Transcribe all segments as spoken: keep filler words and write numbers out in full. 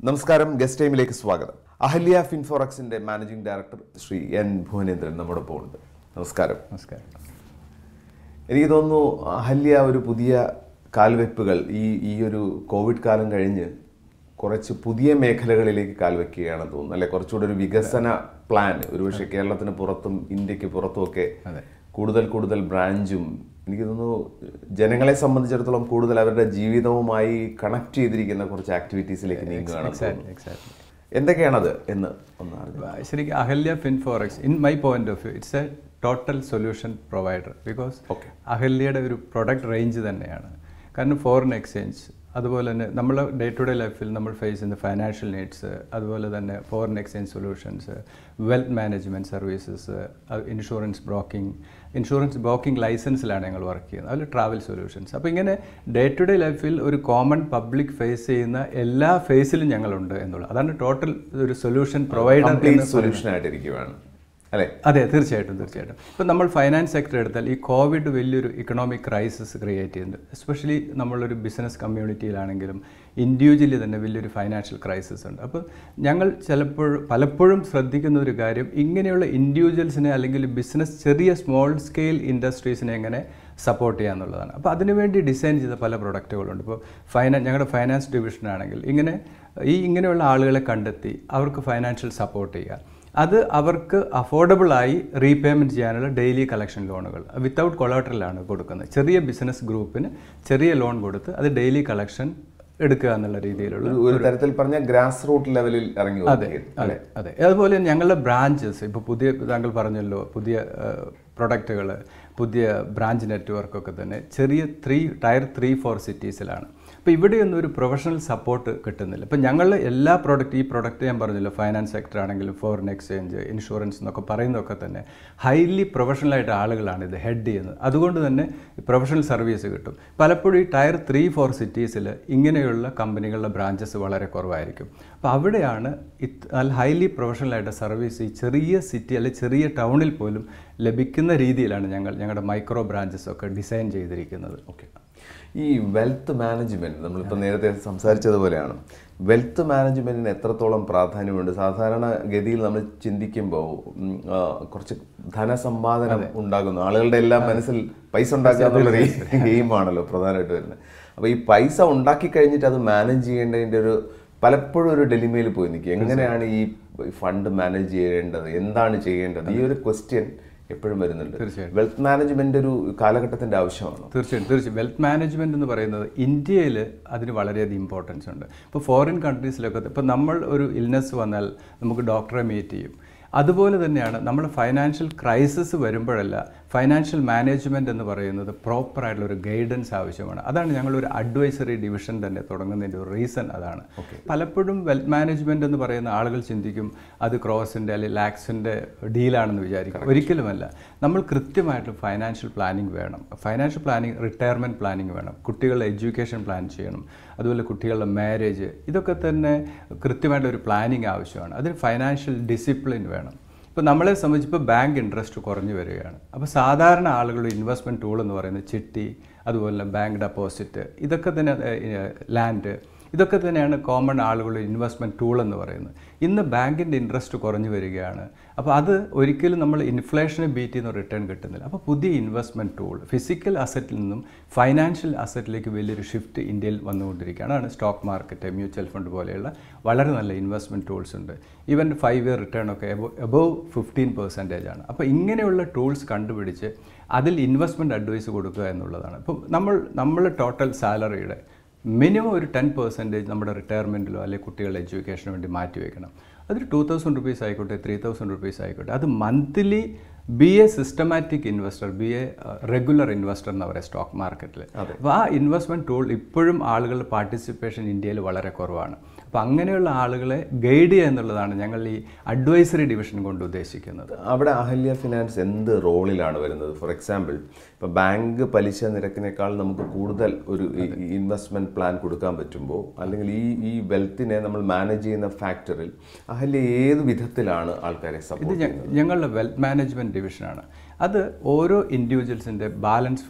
നമസ്കാരം, ഗസ്റ്റ് ടൈമിലേക്ക് സ്വാഗതം. അഹല്യ ഫിൻഫോറക്സിന്റെ managing director Shri N Bhuvanendran നമ്മോടൊപ്പം ഉണ്ട്. നമസ്കാരം. നമസ്കാരം. എനിക്ക് തോന്നുന്നു അഹല്യ ഒരു പുതിയ കാൽവെപ്പുകൾ ഈ ഈ ഒരു കോവിഡ് കാലം കഴിഞ്ഞ് കുറച്ച് പുതിയ മേഖലകളിലേക്ക് കാൽവെക്കുകയാണെന്ന് തോന്നുന്നു അല്ലെ? കുറച്ചുകൂടെ ഒരു വികസന പ്ലാൻ, ഒരുപക്ഷെ കേരളത്തിന് പുറത്തും ഇന്ത്യക്ക് പുറത്തും ഒക്കെ കൂടുതൽ കൂടുതൽ ബ്രാഞ്ചും, എനിക്ക് തോന്നുന്നു ജനങ്ങളെ സംബന്ധിച്ചിടത്തോളം കൂടുതൽ അവരുടെ ജീവിതവുമായി കണക്ട് ചെയ്തിരിക്കുന്ന കുറച്ച് ആക്ടിവിറ്റീസിലേക്ക് നീങ്ങുകയാണ്. എന്തൊക്കെയാണത് എന്ന് ഒന്ന് ശരിക്കും Ahalya Finforex in my point of view it's a total solution provider. Because അഹല്യയുടെ ഒരു പ്രൊഡക്റ്റ് റേഞ്ച് തന്നെയാണ്. കാരണം ഫോറിൻ എക്സ്ചേഞ്ച്, അതുപോലെ തന്നെ നമ്മൾ ഡേ ടു ഡേ ലൈഫിൽ നമ്മൾ ഫേസ് ചെയ്യുന്ന ഫൈനാൻഷ്യൽ നീഡ്സ്, അതുപോലെ തന്നെ foreign exchange solutions, wealth management services, insurance broking insurance broking ലൈസൻസിലാണ് ഞങ്ങൾ വർക്ക് ചെയ്യുന്നത്. അതിൽ ട്രാവൽ സൊല്യൂഷൻസ്. അപ്പോൾ ഇങ്ങനെ ഡേ ടു ഡേ ലൈഫിൽ ഒരു കോമൺ പബ്ലിക് ഫേസ് ചെയ്യുന്ന എല്ലാ ഫേസിലും ഞങ്ങളുണ്ട് എന്നുള്ളത്. അതാണ് ടോട്ടൽ ഒരു സൊല്യൂഷൻ പ്രൊവൈഡർ സൊല്യൂഷൻ ആയിട്ടിരിക്കുകയാണ് അല്ലേ? അതെ, തീർച്ചയായിട്ടും തീർച്ചയായിട്ടും. ഇപ്പം നമ്മൾ ഫൈനാൻസ് സെക്ടർ എടുത്താൽ ഈ കോവിഡ് വലിയൊരു ഇക്കണോമിക് ക്രൈസിസ് ക്രിയേറ്റ് ചെയ്യുന്നുണ്ട്. എസ്പെഷ്യലി നമ്മളൊരു ബിസിനസ് കമ്മ്യൂണിറ്റിയിലാണെങ്കിലും ഇൻഡിവിജ്വലി തന്നെ വലിയൊരു ഫൈനാൻഷ്യൽ ക്രൈസിസ് ഉണ്ട്. അപ്പോൾ ഞങ്ങൾ ചിലപ്പോൾ പലപ്പോഴും ശ്രദ്ധിക്കുന്ന ഒരു കാര്യം, ഇങ്ങനെയുള്ള ഇൻഡിവിജ്വൽസിനെ അല്ലെങ്കിൽ ബിസിനസ് ചെറിയ സ്മോൾ സ്കെയിൽ ഇൻഡസ്ട്രീസിനെ എങ്ങനെ സപ്പോർട്ട് ചെയ്യുക എന്നുള്ളതാണ്. അപ്പോൾ അതിനുവേണ്ടി ഡിസൈൻ ചെയ്ത പല പ്രൊഡക്റ്റുകളുണ്ട്. ഇപ്പോൾ ഫൈനാൻസ് ഞങ്ങളുടെ ഫൈനാൻസ് ഡിവിഷനാണെങ്കിൽ ഇങ്ങനെ ഈ ഇങ്ങനെയുള്ള ആളുകളെ കണ്ടെത്തി അവർക്ക് ഫൈനാൻഷ്യൽ സപ്പോർട്ട് ചെയ്യുക. അത് അവർക്ക് അഫോർഡബിളായി റീപേയ്മെൻറ്റ് ചെയ്യാനുള്ള ഡെയിലി കളക്ഷൻ ലോണുകൾ വിത്തൗട്ട് കൊളാട്രലാണ് കൊടുക്കുന്നത്. ചെറിയ ബിസിനസ് ഗ്രൂപ്പിന് ചെറിയ ലോൺ കൊടുത്ത് അത് ഡെയിലി കളക്ഷൻ എടുക്കുക എന്നുള്ള രീതിയിലുള്ള ഒരു തരത്തിൽ പറഞ്ഞ ഗ്രാസ് റൂട്ട് ലെവലിൽ ഇറങ്ങി. അതെ അതെ അതെ അതുപോലെ ഞങ്ങളുടെ ബ്രാഞ്ചസ് ഇപ്പോൾ പുതിയ, താങ്കൾ പറഞ്ഞല്ലോ, പുതിയ പ്രൊഡക്റ്റുകൾ, പുതിയ ബ്രാഞ്ച് നെറ്റ്വർക്കൊക്കെ തന്നെ ചെറിയ ത്രീ ടയർ ത്രീ ഫോർ സിറ്റീസിലാണ്. അപ്പോൾ ഇവിടെയൊന്നും ഒരു പ്രൊഫഷണൽ സപ്പോർട്ട് കിട്ടുന്നില്ല. ഇപ്പം ഞങ്ങൾ എല്ലാ പ്രോഡക്റ്റ് ഈ പ്രോഡക്റ്റ് ഞാൻ പറഞ്ഞല്ലോ, ഫൈനാൻസ് സെക്ടർ ആണെങ്കിലും ഫോറിൻ എക്സ്ചേഞ്ച്, ഇൻഷുറൻസ് എന്നൊക്കെ പറയുന്നതൊക്കെ തന്നെ ഹൈലി പ്രൊഫഷണലായിട്ട് ആളുകളാണ് ഇത് ഹെഡ് ചെയ്യുന്നത്. അതുകൊണ്ട് തന്നെ പ്രൊഫഷണൽ സർവീസ് കിട്ടും. പലപ്പോഴും ഈ ടയർ ത്രീ ഫോർ സിറ്റീസിൽ ഇങ്ങനെയുള്ള കമ്പനികളുടെ ബ്രാഞ്ചസ് വളരെ കുറവായിരിക്കും. അപ്പോൾ അവിടെയാണ് നല്ല ഹൈലി പ്രൊഫഷണലായിട്ട് സർവീസ് ഈ ചെറിയ സിറ്റി അല്ലെങ്കിൽ ചെറിയ ടൗണിൽ പോലും ലഭിക്കുന്ന രീതിയിലാണ് ഞങ്ങൾ ഞങ്ങളുടെ മൈക്രോ ബ്രാഞ്ചസ് ഒക്കെ ഡിസൈൻ ചെയ്തിരിക്കുന്നത്. ഓക്കെ, ഈ വെൽത്ത് മാനേജ്മെൻറ്റ് നമ്മളിപ്പോൾ നേരത്തെ സംസാരിച്ചതുപോലെയാണ്. വെൽത്ത് മാനേജ്മെൻറ്റിന് എത്രത്തോളം പ്രാധാന്യമുണ്ട്? സാധാരണ ഗതിയിൽ നമ്മൾ ചിന്തിക്കുമ്പോൾ കുറച്ച് ധനസമ്പാദനം ഉണ്ടാകുന്നു, ആളുകളുടെ എല്ലാം മനസ്സിൽ പൈസ ഉണ്ടാക്കുക എന്നുള്ളൊരു ഗെയിമാണല്ലോ പ്രധാനമായിട്ട് വരുന്നത്. അപ്പോൾ ഈ പൈസ ഉണ്ടാക്കി കഴിഞ്ഞിട്ട് അത് മാനേജ് ചെയ്യേണ്ടതിൻ്റെ ഒരു പലപ്പോഴും ഒരു ഡെലിമയിൽ പോയി നിൽക്കുക. എങ്ങനെയാണ് ഈ ഫണ്ട് മാനേജ് ചെയ്യേണ്ടത്, എന്താണ് ചെയ്യേണ്ടത്? ഈ ഒരു ക്വസ്റ്റ്യൻ എപ്പോഴും വരുന്നുണ്ട്. തീർച്ചയായും വെൽത്ത് മാനേജ്മെന്റ് ഒരു കാലഘട്ടത്തിന്റെ ആവശ്യമാണ്. തീർച്ചയായും തീർച്ചയായും വെൽത്ത് മാനേജ്മെന്റ് എന്ന് പറയുന്നത് ഇന്ത്യയിൽ അതിന് വളരെയധികം ഇമ്പോർട്ടൻസ് ഉണ്ട്. ഇപ്പോൾ ഫോറിൻ കൺട്രീസിലൊക്കെ ഇപ്പോൾ നമ്മൾ ഒരു ഇൽനെസ് വന്നാൽ നമുക്ക് ഡോക്ടറെ മീറ്റ് ചെയ്യും. അതുപോലെ തന്നെയാണ് നമ്മൾ ഫൈനാൻഷ്യൽ ക്രൈസിസ് വരുമ്പോഴല്ല ഫൈനാൻഷ്യൽ മാനേജ്മെൻറ്റ് എന്ന് പറയുന്നത് പ്രോപ്പറായിട്ടുള്ളൊരു ഗൈഡൻസ് ആവശ്യമാണ്. അതാണ് ഞങ്ങളൊരു അഡ്വൈസറി ഡിവിഷൻ തന്നെ തുടങ്ങുന്നതിൻ്റെ ഒരു റീസൺ അതാണ്. പലപ്പോഴും വെൽത്ത് മാനേജ്മെൻറ്റ് എന്ന് പറയുന്ന ആളുകൾ ചിന്തിക്കും അത് ക്രോസിൻ്റെ അല്ലെങ്കിൽ ലാക്സിൻ്റെ ഡീലാണെന്ന് വിചാരിക്കും. ഒരിക്കലുമല്ല. നമ്മൾ കൃത്യമായിട്ട് ഫൈനാൻഷ്യൽ പ്ലാനിങ് വേണം. ഫൈനാൻഷ്യൽ പ്ലാനിങ്, റിട്ടയർമെൻറ്റ് പ്ലാനിങ് വേണം. കുട്ടികളുടെ എഡ്യൂക്കേഷൻ പ്ലാൻ ചെയ്യണം. അതുപോലെ കുട്ടികളുടെ മാരേജ്, ഇതൊക്കെ തന്നെ കൃത്യമായിട്ടൊരു പ്ലാനിങ് ആവശ്യമാണ്. അതിന് ഫൈനാൻഷ്യൽ ഡിസിപ്ലിൻ വേണം. ഇപ്പോൾ നമ്മളെ സംബന്ധിച്ച് ഇപ്പോൾ ബാങ്ക് ഇൻട്രസ്റ്റ് കുറഞ്ഞു വരികയാണ്. അപ്പോൾ സാധാരണ ആളുകളുടെ ഇൻവെസ്റ്റ്മെൻറ്റ് ടൂൾ എന്ന് പറയുന്നത് ചിട്ടി, അതുപോലെ ബാങ്ക് ഡെപ്പോസിറ്റ്, ഇതൊക്കെ തന്നെ ലാൻഡ്, ഇതൊക്കെ തന്നെയാണ് കോമൺ ആളുകളുടെ ഇൻവെസ്റ്റ്മെൻറ്റ് ടൂൾ എന്ന് പറയുന്നത്. ഇന്ന് ബാങ്കിൻ്റെ ഇൻട്രസ്റ്റ് കുറഞ്ഞു വരികയാണ്. അപ്പോൾ അത് ഒരിക്കലും നമ്മൾ ഇൻഫ്ലേഷനെ ബീറ്റ് ചെയ്യുന്ന റിട്ടേൺ കിട്ടുന്നില്ല. അപ്പോൾ പുതിയ ഇൻവെസ്റ്റ്മെൻറ്റ് ടൂൾ ഫിസിക്കൽ അസറ്റിൽ നിന്നും ഫൈനാൻഷ്യൽ അസറ്റിലേക്ക് വലിയൊരു ഷിഫ്റ്റ് ഇന്ത്യയിൽ വന്നുകൊണ്ടിരിക്കുകയാണ്. അതാണ് സ്റ്റോക്ക് മാർക്കറ്റ്, മ്യൂച്വൽ ഫണ്ട് പോലെയുള്ള വളരെ നല്ല ഇൻവെസ്റ്റ്മെൻറ്റ് ടൂൾസ് ഉണ്ട്. ഈവൻ ഫൈവ് ഇയർ റിട്ടേൺ ഒക്കെ എബോവ് ഫിഫ്റ്റീൻ പെർസെൻറ്റേജ് ആണ്. അപ്പോൾ ഇങ്ങനെയുള്ള ടൂൾസ് കണ്ടുപിടിച്ച് അതിൽ ഇൻവെസ്റ്റ്മെൻറ്റ് അഡ്വൈസ് കൊടുക്കുക എന്നുള്ളതാണ്. ഇപ്പോൾ നമ്മൾ നമ്മൾ ടോട്ടൽ സാലറിയുടെ മിനിമം ഒരു ടെൻ പെർസെൻറ്റേജ് നമ്മുടെ റിട്ടയർമെൻറ്റിലോ അല്ലെങ്കിൽ കുട്ടികളുടെ എഡ്യൂക്കേഷന് വേണ്ടി മാറ്റി വയ്ക്കണം. അതൊരു ടു തൗസൻഡ് റുപ്പീസ് ആയിക്കോട്ടെ, ത്രീ തൗസൻഡ് റുപ്പീസ് ആയിക്കോട്ടെ. അത് monthly be a systematic investor, be a regular investor എന്ന് പറയുക സ്റ്റോക്ക് മാർക്കറ്റിൽ. അപ്പോൾ ആ ഇൻവെസ്റ്റ്മെൻറ്റ് ടൂൾ ഇപ്പോഴും ആളുകളുടെ പാർട്ടിസിപ്പേഷൻ ഇന്ത്യയിൽ വളരെ കുറവാണ്. അപ്പോൾ അങ്ങനെയുള്ള ആളുകളെ ഗൈഡ് ചെയ്യുക എന്നുള്ളതാണ് ഞങ്ങൾ ഈ അഡ്വൈസറി ഡിവിഷൻ കൊണ്ട് ഉദ്ദേശിക്കുന്നത്. അവിടെ അഹല്യ ഫിനാൻസ് എന്ത് റോളിലാണ് വരുന്നത്? ഫോർ എക്സാമ്പിൾ, ഇപ്പോൾ ബാങ്ക് പലിശ നിരക്കിനേക്കാൾ നമുക്ക് കൂടുതൽ ഒരു ഇൻവെസ്റ്റ്മെൻറ്റ് പ്ലാൻ കൊടുക്കാൻ പറ്റുമ്പോൾ, അല്ലെങ്കിൽ ഈ ഈ വെൽത്തിനെ നമ്മൾ മാനേജ് ചെയ്യുന്ന ഫാക്ടറിൽ അഹല്യ ഏത് വിധത്തിലാണ് ആൾക്കാരെ സപ്പോർട്ട് ചെയ്യുന്നത്? ഞങ്ങളുടെ വെൽത്ത് മാനേജ്മെൻറ്റ് ഡിവിഷനാണ്. അത് ഓരോ ഇൻഡിവിജ്വൽസിൻ്റെ ബാലൻസ് ഫണ്ട്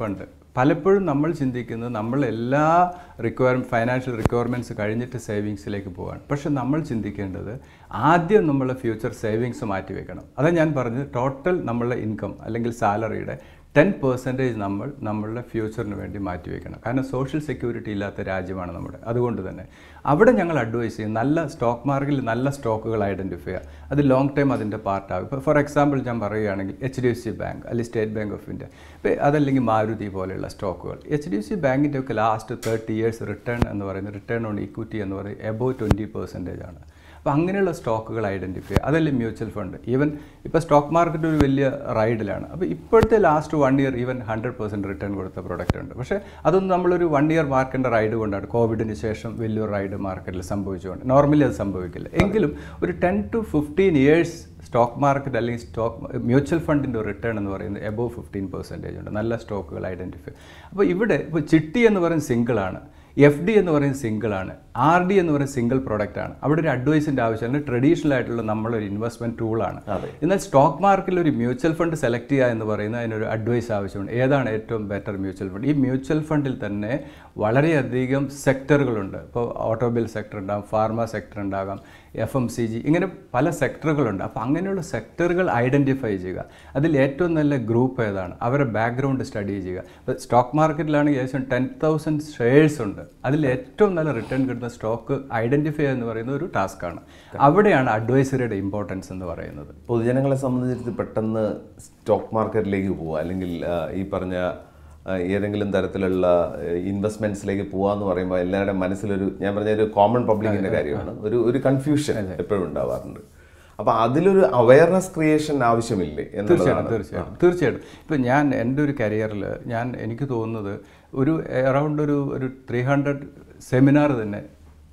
പലപ്പോഴും നമ്മൾ ചിന്തിക്കുന്നത് നമ്മൾ എല്ലാ റിക്വയർ ഫൈനാൻഷ്യൽ റിക്വയർമെൻറ്റ്സ് കഴിഞ്ഞിട്ട് സേവിങ്സിലേക്ക് പോകാൻ. പക്ഷെ നമ്മൾ ചിന്തിക്കേണ്ടത് ആദ്യം നമ്മളെ ഫ്യൂച്ചർ സേവിങ്സ് മാറ്റി വെക്കണം. അതാണ് ഞാൻ പറഞ്ഞത്, ടോട്ടൽ നമ്മളുടെ ഇൻകം അല്ലെങ്കിൽ സാലറിയുടെ ടെൻ പെർസെൻറ്റേജ് നമ്മൾ നമ്മളുടെ ഫ്യൂച്ചറിന് വേണ്ടി മാറ്റിവെക്കണം. കാരണം സോഷ്യൽ സെക്യൂരിറ്റി ഇല്ലാത്ത രാജ്യമാണ് നമ്മുടെ. അതുകൊണ്ട് തന്നെ അവിടെ ഞങ്ങൾ അഡ്വൈസ് ചെയ്യും നല്ല സ്റ്റോക്ക് മാർക്കറ്റിൽ നല്ല സ്റ്റോക്കുകൾ ഐഡൻറ്റിഫൈ ചെയ്യുക. അത് ലോങ് ടൈം അതിൻ്റെ പാർട്ടാകും. ഇപ്പോൾ ഫോർ എക്സാമ്പിൾ ഞാൻ പറയുകയാണെങ്കിൽ H D F C bank അല്ലെങ്കിൽ സ്റ്റേറ്റ് ബാങ്ക് ഓഫ് ഇന്ത്യ, ഇപ്പോൾ അതല്ലെങ്കിൽ മാരുതി പോലെയുള്ള സ്റ്റോക്കുകൾ. എച്ച് ഡി എഫ് സി ബാങ്കിൻ്റെ ഒക്കെ ലാസ്റ്റ് തേർട്ടി ഇയേഴ്സ് റിട്ടേൺ എന്ന് പറയുന്നത് റിട്ടേൺ ഓൺ ഇക്വിറ്റി എന്ന് പറയുന്നത് എബോവ് ട്വൻറ്റി പെർസെൻറ്റേജ് ആണ്. അപ്പോൾ അങ്ങനെയുള്ള സ്റ്റോക്കുകൾ ഐഡൻറ്റിഫൈ ചെയ്യുക. അതല്ലേ മ്യൂച്വൽ ഫണ്ട്. ഈവൻ ഇപ്പോൾ സ്റ്റോക്ക് മാർക്കറ്റ് ഒരു വലിയ റൈഡിലാണ്. അപ്പോൾ ഇപ്പോഴത്തെ last one year even hundred percent return കൊടുത്ത പ്രൊഡക്റ്റ് ഉണ്ട്. പക്ഷേ അതൊന്നും നമ്മളൊരു വൺ ഇയർ മാർക്കറ്റിൻ്റെ റൈഡ് കൊണ്ടാണ് കോവിഡിന് ശേഷം വലിയൊരു റൈഡ് മാർക്കറ്റിൽ സംഭവിച്ചുകൊണ്ട്. നോർമലി അത് സംഭവിക്കില്ല. എങ്കിലും ഒരു ten to fifteen years stock market അല്ലെങ്കിൽ സ്റ്റോക്ക് മ്യൂച്വൽ ഫണ്ടിൻ്റെ റിട്ടേൺ എന്ന് പറയുന്നത് എബോവ് ഫിഫ്റ്റീൻ പെർസെൻറ്റേജ് ഉണ്ട്. നല്ല സ്റ്റോക്കുകൾ ഐഡൻറ്റിഫൈ. അപ്പോൾ ഇവിടെ ഇപ്പോൾ ചിട്ടി എന്ന് പറയുന്നത് സിംഗിളാണ്, എഫ് ഡി എന്ന് പറയുന്നത് സിംഗിളാണ്, ആർ ഡി എന്ന് പറയുന്നത് സിംഗിൾ പ്രോഡക്റ്റാണ്. അവിടെ ഒരു അഡ്വൈസിൻ്റെ ആവശ്യമാണ്. ട്രഡീഷണൽ ആയിട്ടുള്ള നമ്മളൊരു ഇൻവെസ്റ്റ്മെൻറ്റ് ടൂളാണ്. എന്നാൽ സ്റ്റോക്ക് മാർക്കറ്റിൽ ഒരു മ്യൂച്വൽ ഫണ്ട് സെലക്ട് ചെയ്യുക എന്ന് പറയുന്നത് അതിനൊരു അഡ്വൈസ് ആവശ്യമുണ്ട്. ഏതാണ് ഏറ്റവും ബെറ്റർ മ്യൂച്വൽ ഫണ്ട്? ഈ മ്യൂച്വൽ ഫണ്ടിൽ തന്നെ വളരെയധികം സെക്ടറുകളുണ്ട്. ഇപ്പോൾ ഓട്ടോമൊബൈൽ സെക്ടർ ഉണ്ടാകും, ഫാർമ സെക്ടർ ഉണ്ടാകാം, എഫ് എം സി ജി, ഇങ്ങനെ പല സെക്ടറുകളുണ്ട്. അപ്പോൾ അങ്ങനെയുള്ള സെക്ടറുകൾ ഐഡൻറ്റിഫൈ ചെയ്യുക. അതിൽ ഏറ്റവും നല്ല ഗ്രൂപ്പ് ഏതാണ്, അവരുടെ ബാക്ക്ഗ്രൗണ്ട് സ്റ്റഡി ചെയ്യുക. ഇപ്പോൾ സ്റ്റോക്ക് മാർക്കറ്റിലാണെങ്കിൽ ഏകദേശം ടെൻ തൗസൻഡ് ഷെയർസ് ഉണ്ട്. അതിൽ ഏറ്റവും നല്ല റിട്ടേൺ കിട്ടുന്ന സ്റ്റോക്ക് ഐഡൻറ്റിഫൈ എന്ന് പറയുന്നത് ഒരു ടാസ്ക്കാണ്. അവിടെയാണ് അഡ്വൈസറിയുടെ ഇമ്പോർട്ടൻസ് എന്ന് പറയുന്നത്. പൊതുജനങ്ങളെ സംബന്ധിച്ചിടത്ത് പെട്ടെന്ന് സ്റ്റോക്ക് മാർക്കറ്റിലേക്ക് പോവുക അല്ലെങ്കിൽ ഈ പറഞ്ഞ ഏതെങ്കിലും തരത്തിലുള്ള ഇൻവെസ്റ്റ്മെന്റ്സിലേക്ക് പോകാന്ന് പറയുമ്പോൾ എല്ലാവരുടെ മനസ്സിലൊരു, ഞാൻ പറഞ്ഞ ഒരു കോമൺ പബ്ലിക്കിന്റെ കാര്യമാണ്, ഒരു ഒരു കൺഫ്യൂഷൻ എപ്പോഴും ഉണ്ടാവാറുണ്ട്. അപ്പോൾ അതിലൊരു അവയർനെസ് ക്രിയേഷൻ ആവശ്യമില്ലേ? തീർച്ചയായിട്ടും തീർച്ചയായിട്ടും തീർച്ചയായിട്ടും ഇപ്പോൾ ഞാൻ എൻ്റെ ഒരു കരിയറിൽ ഞാൻ എനിക്ക് തോന്നുന്നത് ഒരു അറൗണ്ട് ഒരു ഒരു ത്രീ ഹൺഡ്രഡ് സെമിനാർ തന്നെ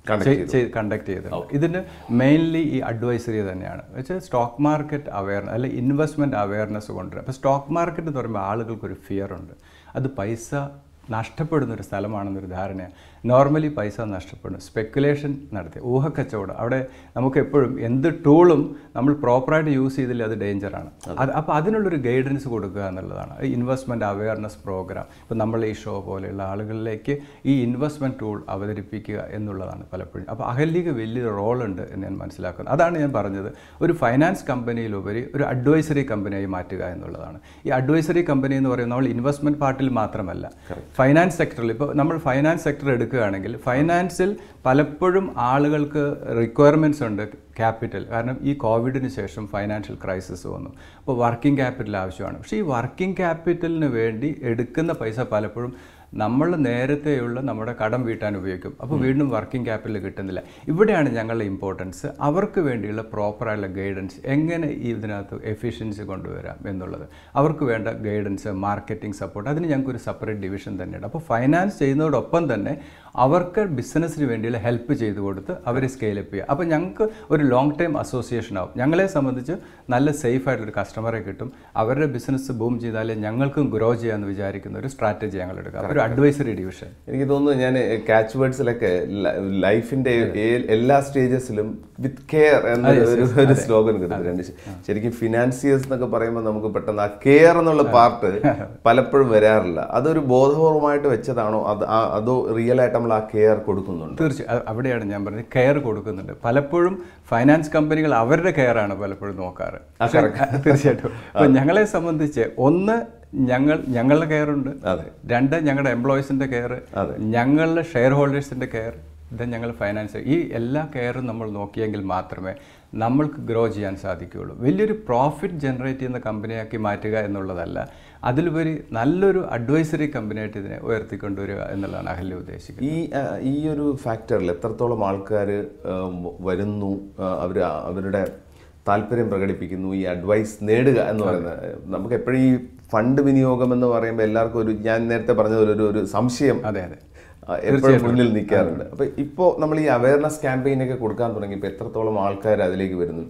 കണ്ടക്ട് ചെയ്തിട്ടുണ്ട്. ഇതിന് മെയിൻലി ഈ അഡ്വൈസറി തന്നെയാണ്. വെച്ചാൽ സ്റ്റോക്ക് മാർക്കറ്റ് അവയർനെസ് അല്ലെങ്കിൽ ഇൻവെസ്റ്റ്മെൻറ്റ് അവയർനെസ് കൊണ്ടുവരിക. അപ്പോൾ സ്റ്റോക്ക് മാർക്കറ്റ് എന്ന് പറയുമ്പോൾ ആളുകൾക്കൊരു ഫിയർ ഉണ്ട്. അത് പൈസ നഷ്ടപ്പെടുന്നൊരു സ്ഥലമാണെന്നൊരു ധാരണയാണ്. നോർമലി പൈസ നഷ്ടപ്പെടും. സ്പെക്കുലേഷൻ നടത്തി ഊഹക്കച്ചവടം. അവിടെ നമുക്ക് എപ്പോഴും എന്ത് ടൂളും നമ്മൾ പ്രോപ്പറായിട്ട് യൂസ് ചെയ്തില്ല അത് ഡേഞ്ചറാണ്. അത് അപ്പോൾ അതിനുള്ളൊരു ഗൈഡൻസ് കൊടുക്കുക എന്നുള്ളതാണ് ഇൻവെസ്റ്റ്മെൻറ്റ് അവയർനെസ് പ്രോഗ്രാം. ഇപ്പോൾ നമ്മൾ ഈ ഷോ പോലെയുള്ള ആളുകളിലേക്ക് ഈ ഇൻവെസ്റ്റ്മെൻറ്റ് ടൂൾ അവതരിപ്പിക്കുക എന്നുള്ളതാണ് പലപ്പോഴും. അപ്പോൾ അഹല്യക്ക് വലിയൊരു റോളുണ്ട് എന്ന് ഞാൻ മനസ്സിലാക്കുന്നത്. അതാണ് ഞാൻ പറഞ്ഞത്, ഒരു ഫൈനാൻസ് കമ്പനിയിലുപരി ഒരു അഡ്വൈസറി കമ്പനിയായി മാറ്റുക എന്നുള്ളതാണ്. ഈ അഡ്വൈസറി കമ്പനി എന്ന് പറയുന്നത് നമ്മൾ ഇൻവെസ്റ്റ്മെൻറ്റ് പാർട്ടിൽ മാത്രമല്ല, ഫൈനാൻസ് സെക്ടറിൽ ഇപ്പോൾ നമ്മൾ ഫൈനാൻസ് സെക്ടർ എടുക്കുകയാണെങ്കിൽ ഫൈനാൻസിൽ പലപ്പോഴും ആളുകൾക്ക് റിക്വയർമെൻറ്റ്സ് ഉണ്ട് ക്യാപിറ്റൽ. കാരണം ഈ കോവിഡിന് ശേഷം ഫൈനാൻഷ്യൽ ക്രൈസിസ് വന്നു. അപ്പോൾ വർക്കിംഗ് ക്യാപിറ്റൽ ആവശ്യമാണ്. പക്ഷേ ഈ വർക്കിംഗ് ക്യാപിറ്റലിന് വേണ്ടി എടുക്കുന്ന പൈസ പലപ്പോഴും നമ്മൾ നേരത്തെയുള്ള നമ്മുടെ കടം വീട്ടാൻ ഉപയോഗിക്കും. അപ്പോൾ വീണ്ടും വർക്കിംഗ് ക്യാപിറ്റൽ കിട്ടുന്നില്ല. ഇവിടെയാണ് ഞങ്ങളുടെ ഇമ്പോർട്ടൻസ്. അവർക്ക് വേണ്ടിയുള്ള പ്രോപ്പറായിട്ടുള്ള ഗൈഡൻസ്, എങ്ങനെ ഇതിനകത്ത് എഫിഷ്യൻസി കൊണ്ടുവരാം എന്നുള്ളത്, അവർക്ക് വേണ്ട ഗൈഡൻസ്, മാർക്കറ്റിംഗ് സപ്പോർട്ട്, അതിന് ഞങ്ങൾക്കൊരു സെപ്പറേറ്റ് ഡിവിഷൻ തന്നെയുണ്ട്. അപ്പോൾ ഫൈനാൻസ് ചെയ്യുന്നതോടൊപ്പം തന്നെ അവർക്ക് ബിസിനസ്സിന് വേണ്ടിയുള്ള ഹെൽപ്പ് ചെയ്ത് കൊടുത്ത് അവരെ സ്കെയിലപ്പ് ചെയ്യുക. അപ്പോൾ ഞങ്ങൾക്ക് ഒരു ലോങ് ടൈം അസോസിയേഷൻ ആവും. ഞങ്ങളെ സംബന്ധിച്ച് നല്ല സേഫ് ആയിട്ടൊരു കസ്റ്റമറെ കിട്ടും. അവരുടെ ബിസിനസ് ബൂം ചെയ്താലേ ഞങ്ങൾക്കും ഗ്രോ ചെയ്യാമെന്ന് വിചാരിക്കുന്ന ഒരു സ്ട്രാറ്റജി ഞങ്ങൾ എടുക്കാം. ഒരു അഡ്വൈസറി ഡിവിഷൻ. എനിക്ക് തോന്നുന്നു ഞാൻ കാച്ച് വേർഡ്സിലൊക്കെ ലൈഫിന്റെ എല്ലാ സ്റ്റേജസിലും വിത്ത് കെയർ എന്നൊരു സ്ലോഗൻ കിട്ടുന്നുണ്ട്. ശരിക്കും ഫിനാൻസിയേഴ്സ് എന്നൊക്കെ പറയുമ്പോൾ നമുക്ക് പെട്ടെന്ന് ആ കെയർ എന്നുള്ള പാർട്ട് പലപ്പോഴും വരാറില്ല. അതൊരു ബോധപൂർവമായിട്ട് വെച്ചതാണോ അത് അതോ റിയൽ ആയിട്ട് നമ്മൾ ആ കെയർ കൊടുക്കുന്നുണ്ട്? തീർച്ചയായും അവിടെയാണ് ഞാൻ പറഞ്ഞത്, കെയർ കൊടുക്കുന്നുണ്ട്. പലപ്പോഴും ഫൈനാൻസ് കമ്പനികൾ അവരുടെ കെയറാണ് പലപ്പോഴും നോക്കാറ്. തീർച്ചയായിട്ടും. അപ്പം ഞങ്ങളെ സംബന്ധിച്ച് ഒന്ന് ഞങ്ങൾ ഞങ്ങളുടെ കെയറുണ്ട്, രണ്ട് ഞങ്ങളുടെ എംപ്ലോയീസിൻ്റെ കെയർ, ഞങ്ങളുടെ ഷെയർ ഹോൾഡേഴ്സിൻ്റെ കെയർ, ഇത് ഞങ്ങൾ ഫൈനാൻസ്, ഈ എല്ലാ കെയറും നമ്മൾ നോക്കിയെങ്കിൽ മാത്രമേ നമ്മൾക്ക് ഗ്രോ ചെയ്യാൻ സാധിക്കുകയുള്ളൂ. വലിയൊരു പ്രോഫിറ്റ് ജനറേറ്റ് ചെയ്യുന്ന കമ്പനിയാക്കി മാറ്റുക എന്നുള്ളതല്ല, അതിലുപരി നല്ലൊരു അഡ്വൈസറി കമ്പനിയായിട്ട് ഇതിനെ ഉയർത്തിക്കൊണ്ടുവരിക എന്നുള്ളതാണ് അഹല്യ ഉദ്ദേശിക്കുന്നത്. ഈ ഈ ഒരു ഫാക്ടറിൽ എത്രത്തോളം ആൾക്കാർ വരുന്നു, അവർ അവരുടെ താല്പര്യം പ്രകടിപ്പിക്കുന്നു ഈ അഡ്വൈസ് നേടുക എന്ന് പറയുന്നത്? നമുക്ക് എപ്പോഴും ഈ ഫണ്ട് വിനിയോഗം എന്ന് പറയുമ്പോൾ എല്ലാവർക്കും ഒരു, ഞാൻ നേരത്തെ പറഞ്ഞ ഒരു ഒരു സംശയം അതെ അതെ എപ്പോഴും മുന്നിൽ നിൽക്കാറുണ്ട്. അപ്പൊ ഇപ്പോൾ നമ്മൾ ഈ അവയർനെസ് ക്യാമ്പയിൻ ഒക്കെ കൊടുക്കാൻ തുടങ്ങിയപ്പോൾ എത്രത്തോളം ആൾക്കാർ അതിലേക്ക് വരുന്നു?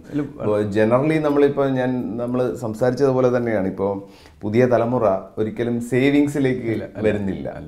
ജനറലി നമ്മളിപ്പോൾ ഞാൻ നമ്മൾ സംസാരിച്ചതുപോലെ തന്നെയാണ്, ഇപ്പോൾ പുതിയ തലമുറ ഒരിക്കലും സേവിങ്സിലേക്ക് വരുന്നില്ല.